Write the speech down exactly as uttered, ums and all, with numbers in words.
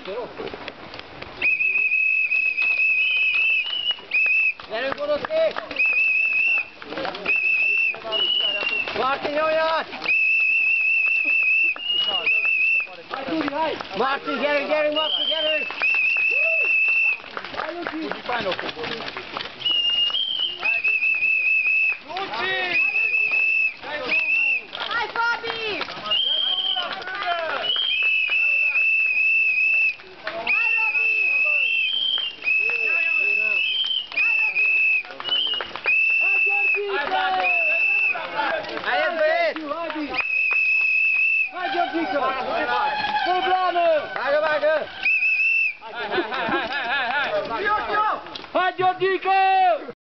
Gyerünk, Bodoszki! Martin, jöjjön! Martin, gyerünk, gyerünk, Martin, gyerünk! Luci! Hai, Fabi! Hai, Robi! Hai, Georgi! Haideți, băieți! Hai, Georgica!